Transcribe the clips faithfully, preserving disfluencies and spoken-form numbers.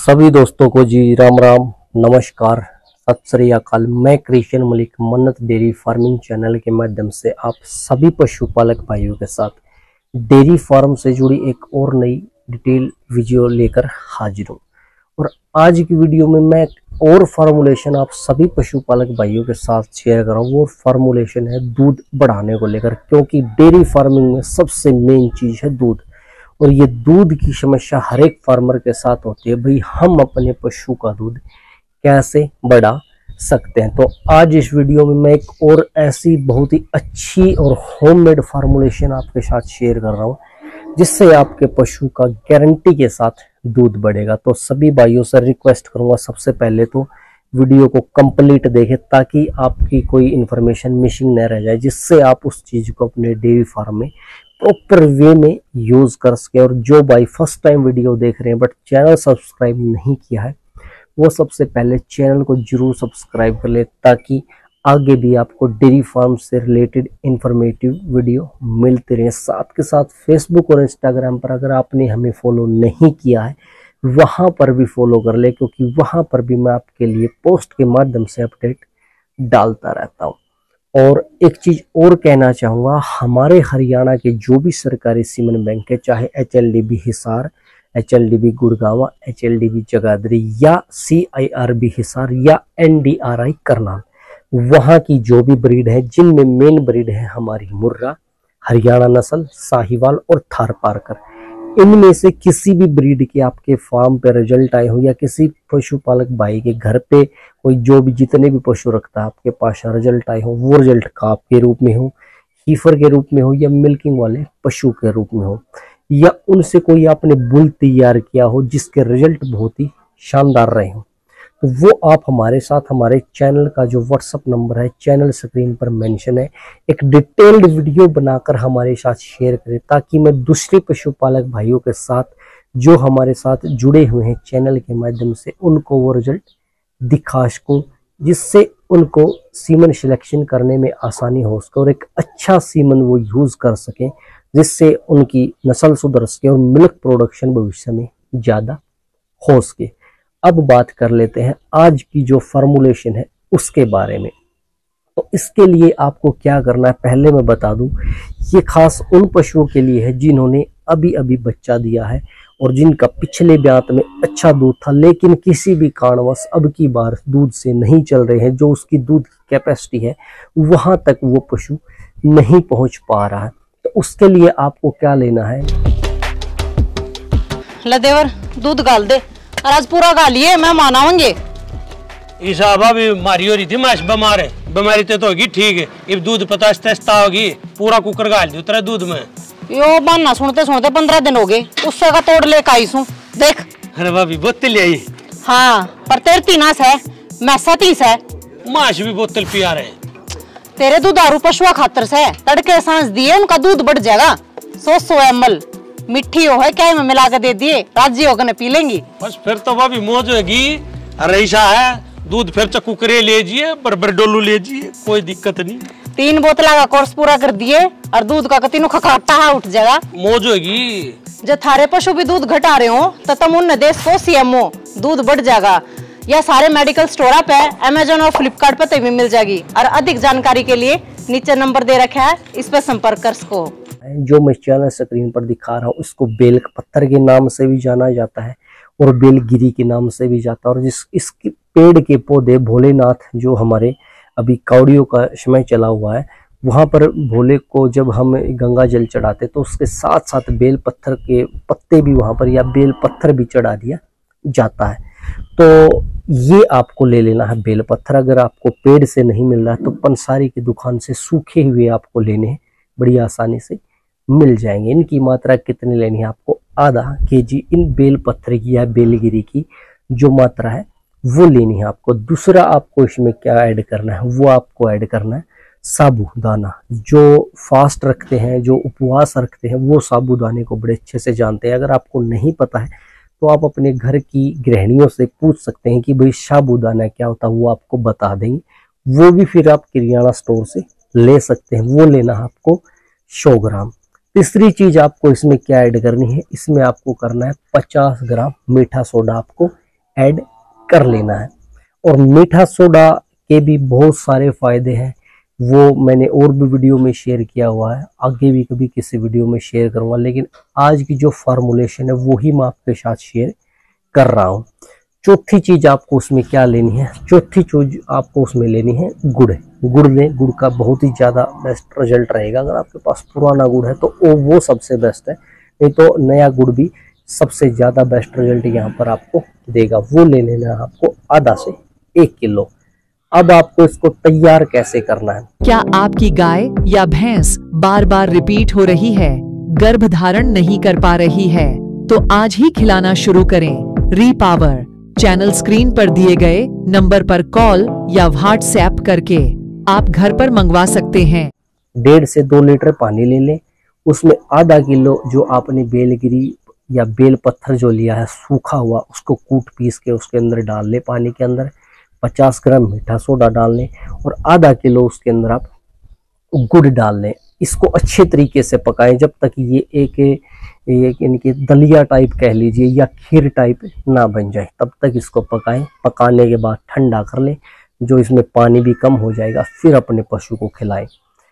सभी दोस्तों को जी राम राम, नमस्कार, सत श्री अकाल। मैं क्रिश्चियन मलिक मन्नत डेयरी फार्मिंग चैनल के माध्यम से आप सभी पशुपालक भाइयों के साथ डेयरी फार्म से जुड़ी एक और नई डिटेल वीडियो लेकर हाजिर हूँ। और आज की वीडियो में मैं और फार्मूलेशन आप सभी पशुपालक भाइयों के साथ शेयर कर रहा हूँ। वो फार्मूलेशन है दूध बढ़ाने को लेकर, क्योंकि डेयरी फार्मिंग में सबसे मेन चीज़ है दूध। और ये दूध की समस्या हर एक फार्मर के साथ होती है, भाई हम अपने पशु का दूध कैसे बढ़ा सकते हैं। तो आज इस वीडियो में मैं एक और ऐसी बहुत ही अच्छी और होममेड फार्मूलेशन आपके साथ शेयर कर रहा हूँ, जिससे आपके पशु का गारंटी के साथ दूध बढ़ेगा। तो सभी भाइयों से रिक्वेस्ट करूंगा, सबसे पहले तो वीडियो को कंप्लीट देखें ताकि आपकी कोई इन्फॉर्मेशन मिसिंग न रह जाए, जिससे आप उस चीज़ को अपने डेयरी फार्म में प्रॉपर वे में यूज कर सके। और जो भाई फर्स्ट टाइम वीडियो देख रहे हैं बट चैनल सब्सक्राइब नहीं किया है, वो सबसे पहले चैनल को जरूर सब्सक्राइब कर ले, ताकि आगे भी आपको डेयरी फार्म से रिलेटेड इंफॉर्मेटिव वीडियो मिलते रहे। साथ के साथ फेसबुक और इंस्टाग्राम पर अगर आपने हमें फॉलो नहीं किया है, वहां पर भी फॉलो कर ले, क्योंकि वहां पर भी मैं आपके लिए पोस्ट के माध्यम से अपडेट डालता रहता हूँ। और एक चीज और कहना चाहूँगा, हमारे हरियाणा के जो भी सरकारी सीमन बैंक है, चाहे H L D B Hisar, H L D B Gurgaon, H L D B Jagadhri या C I R B Hisar या N D R I Karnal, वहाँ की जो भी ब्रीड है, जिनमें मेन ब्रीड है हमारी मुर्रा, हरियाणा नस्ल, साहिवाल और थार पारकर, इनमें से किसी भी ब्रीड के आपके फार्म पे रिजल्ट आए हो, या किसी पशुपालक भाई के घर पे कोई जो भी जितने भी पशु रखता है आपके पास रिजल्ट आए हो, वो रिजल्ट काफ के रूप में हो, हीफर के रूप में हो, या मिल्किंग वाले पशु के रूप में हो, या उनसे कोई आपने बुल तैयार किया हो जिसके रिजल्ट बहुत ही शानदार रहे हो, तो वो आप हमारे साथ हमारे चैनल का जो व्हाट्सअप नंबर है, चैनल स्क्रीन पर मेंशन है, एक डिटेल्ड वीडियो बनाकर हमारे साथ शेयर करें, ताकि मैं दूसरे पशुपालक भाइयों के साथ जो हमारे साथ जुड़े हुए हैं चैनल के माध्यम से, उनको वो रिजल्ट दिखा सकूं, जिससे उनको सीमन सिलेक्शन करने में आसानी हो सके और एक अच्छा सीमन वो यूज कर सकें, जिससे उनकी नस्ल सुधर सके और मिल्क प्रोडक्शन भविष्य में ज़्यादा हो सके। अब बात कर लेते हैं आज की जो फार्मूलेशन है उसके बारे में। तो इसके लिए आपको क्या करना है, पहले मैं बता दूं, ये खास उन पशुओं के लिए है जिन्होंने अभी अभी बच्चा दिया है और जिनका पिछले ब्यात में अच्छा दूध था, लेकिन किसी भी कारणवश अब की बार दूध से नहीं चल रहे हैं, जो उसकी दूध की कैपेसिटी है वहां तक वो पशु नहीं पहुंच पा रहा है। तो उसके लिए आपको क्या लेना है, लदेवर दूध गाल दे, और आज पूरा गा लिए मैं मानाऊंगे। ईसा भी मारी हो रही थी, मैं बीमार है, बीमारी तो होगी ठीक है, अब दूध पता तेस्ता होगी, पूरा कुकर गाल दी तेरा दूध में। यो बहाना सुनते सुनते पंद्रह दिन हो गए, उससे का तोड़ ले आई सू देख। अरे भाभी बोतल ले आई। हाँ पर तेरे तीनास है, मैं सतीस है, माश भी बोतल पिया रहे। तेरे दुधारू पशुआ खातर से तड़के सांस दिए, उनका दूध बढ़ जाएगा। सौ सौ एम एल मिट्टी हो है क्या में मिला के दे दिए, राजी होकर पी लेंगी। बस फिर तो भाभी मौज होगी। अरे ऐसा है दूध फिर से कुकरे ले जिए, बरबर डोलू ले जिए, कोई दिक्कत नहीं। तीन बोतला का कोर्स पूरा कर दिए और दूध का तीनों खकाटा है उठ जाएगा, मौज होगी। जब थारे पशु भी दूध घटा रहे हो तो तुम उन देश को सीएमओ दूध बढ़ जाएगा। यह सारे मेडिकल स्टोर पे, अमेजोन और फ्लिपकार्ट पे तो भी मिल जाएगी। और अधिक जानकारी के लिए नीचे नंबर दे रखा है, इस पे संपर्क कर सको। जो मैं चैनल स्क्रीन पर दिखा रहा हूँ इसको बेल पत्थर के नाम से भी जाना जाता है और बेलगिरी के नाम से भी जाता है। और जिस इस पेड़ के पौधे भोलेनाथ, जो हमारे अभी कावड़ियों का समय चला हुआ है, वहाँ पर भोले को जब हम गंगा जल चढ़ाते तो उसके साथ साथ बेल पत्थर के पत्ते भी वहाँ पर या बेल पत्थर भी चढ़ा दिया जाता है। तो ये आपको ले लेना है बेल पत्थर। अगर आपको पेड़ से नहीं मिल रहा है तो पंसारी की दुकान से सूखे हुए आपको लेने हैं, बड़ी आसानी से मिल जाएंगे। इनकी मात्रा कितनी लेनी है आपको, आधा केजी इन बेल पत्थर की या बेलगिरी की जो मात्रा है वो लेनी है आपको। दूसरा आपको इसमें क्या ऐड करना है, वो आपको ऐड करना है साबूदाना। जो फास्ट रखते हैं, जो उपवास रखते हैं, वो साबूदाने को बड़े अच्छे से जानते हैं। अगर आपको नहीं पता है तो आप अपने घर की गृहिणियों से पूछ सकते हैं कि भाई साबूदाना क्या होता है, वो आपको बता देंगे। वो भी फिर आप किराना स्टोर से ले सकते हैं। वो लेना है आपको सौ ग्राम। तीसरी चीज आपको इसमें क्या ऐड करनी है, इसमें आपको करना है पचास ग्राम मीठा सोडा आपको ऐड कर लेना है। और मीठा सोडा के भी बहुत सारे फायदे हैं, वो मैंने और भी वीडियो में शेयर किया हुआ है, आगे भी कभी किसी वीडियो में शेयर करूंगा, लेकिन आज की जो फार्मूलेशन है वो ही मैं आपके साथ शेयर कर रहा हूँ। चौथी चीज आपको उसमें क्या लेनी है, चौथी चीज आपको उसमें लेनी है गुड़। गुड़ लें, गुड़ का बहुत ही ज़्यादा बेस्ट रिजल्ट रहेगा। अगर आपके पास पुराना गुड़ है तो वो वो सबसे बेस्ट है, नहीं तो नया गुड़ भी सबसे ज़्यादा बेस्ट रिजल्ट यहाँ पर आपको देगा। वो ले लेना है आपको आधा से एक किलो। अब आपको इसको तैयार कैसे करना है। क्या आपकी गाय या भैंस बार बार रिपीट हो रही है, गर्भधारण नहीं कर पा रही है, तो आज ही खिलाना शुरू करें रीपावर। चैनल स्क्रीन पर दिए गए नंबर पर कॉल या व्हाट्सएप करके आप घर पर मंगवा सकते हैं। डेढ़ से दो लीटर पानी ले लें, उसमें आधा किलो जो आपने बेलगिरी या बेल पत्थर जो लिया है सूखा हुआ, उसको कूट पीस के उसके अंदर डाल लें। पानी के अंदर पचास ग्राम मीठा सोडा डाल लें और आधा किलो उसके अंदर आप गुड़ डाल लें। इसको अच्छे तरीके से पकाएं जब तक ये एक एक इनके दलिया टाइप कह लीजिए या खीर टाइप ना बन जाए, तब तक इसको पकाएं। पकाने के बाद ठंडा कर लें, जो इसमें पानी भी कम हो जाएगा, फिर अपने पशु को खिलाएं।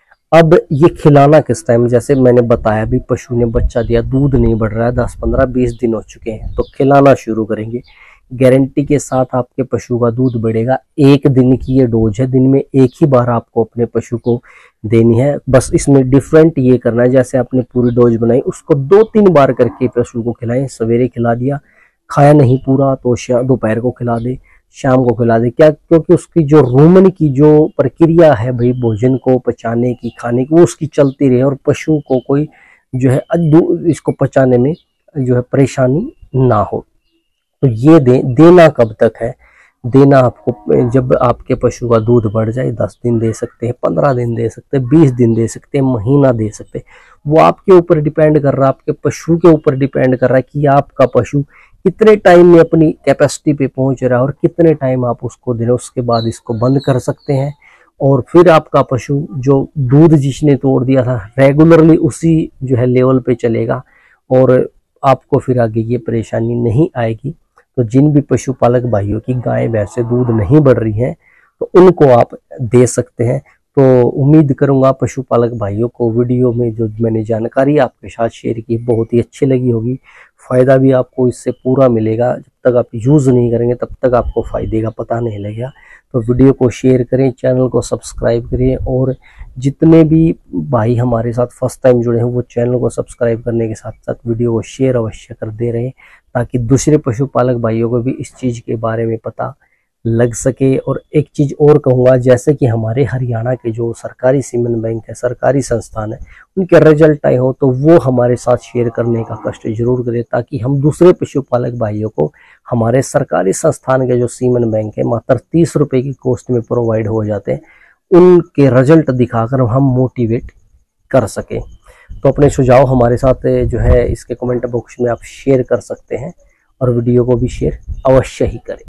अब ये खिलाना किस टाइम, जैसे मैंने बताया भी पशु ने बच्चा दिया, दूध नहीं बढ़ रहा है, दस पंद्रह बीस दिन हो चुके हैं, तो खिलाना शुरू करेंगे। गारंटी के साथ आपके पशु का दूध बढ़ेगा। एक दिन की ये डोज है, दिन में एक ही बार आपको अपने पशु को देनी है। बस इसमें डिफरेंट ये करना है, जैसे आपने पूरी डोज बनाई उसको दो तीन बार करके पशु को खिलाएं। सवेरे खिला दिया, खाया नहीं पूरा तो दोपहर को खिला दे, शाम को खिला दे। क्या, क्योंकि उसकी जो रूमन की जो प्रक्रिया है भाई भोजन को पचाने की, खाने की, वो उसकी चलती रहे और पशु को कोई जो है इसको पचाने में जो है परेशानी ना हो। तो ये दे देना कब तक है, देना आपको जब आपके पशु का दूध बढ़ जाए। दस दिन दे सकते हैं, पंद्रह दिन दे सकते हैं, बीस दिन दे सकते हैं, महीना दे सकते हैं। वो आपके ऊपर डिपेंड कर रहा है, आपके पशु के ऊपर डिपेंड कर रहा है कि आपका पशु कितने टाइम में अपनी कैपेसिटी पे पहुंच रहा है और कितने टाइम आप उसको दे रहे हो। उसके बाद इसको बंद कर सकते हैं और फिर आपका पशु जो दूध जिसने तोड़ दिया था रेगुलरली उसी जो है लेवल पे चलेगा और आपको फिर आगे ये परेशानी नहीं आएगी। तो जिन भी पशुपालक भाइयों की गाय भैंसे दूध नहीं बढ़ रही हैं तो उनको आप दे सकते हैं। तो उम्मीद करूंगा पशुपालक भाइयों को वीडियो में जो मैंने जानकारी आपके साथ शेयर की बहुत ही अच्छी लगी होगी। फ़ायदा भी आपको इससे पूरा मिलेगा। जब तक आप यूज़ नहीं करेंगे तब तक आपको फ़ायदे का पता नहीं लगेगा। तो वीडियो को शेयर करें, चैनल को सब्सक्राइब करें और जितने भी भाई हमारे साथ फर्स्ट टाइम जुड़े हैं वो चैनल को सब्सक्राइब करने के साथ साथ वीडियो को शेयर अवश्य कर दे रहे हैं, ताकि दूसरे पशुपालक भाइयों को भी इस चीज़ के बारे में पता लग सके। और एक चीज़ और कहूँगा, जैसे कि हमारे हरियाणा के जो सरकारी सीमेंट बैंक है, सरकारी संस्थान है, उनके रिजल्ट आए हो तो वो हमारे साथ शेयर करने का कष्ट जरूर करें, ताकि हम दूसरे पशुपालक भाइयों को हमारे सरकारी संस्थान के जो सीमेंट बैंक है मात्र तीस रुपये की कॉस्ट में प्रोवाइड हो जाते हैं, उनके रिजल्ट दिखाकर हम मोटिवेट कर सकें। तो अपने सुझाव हमारे साथ जो है इसके कमेंट बॉक्स में आप शेयर कर सकते हैं और वीडियो को भी शेयर अवश्य ही करें।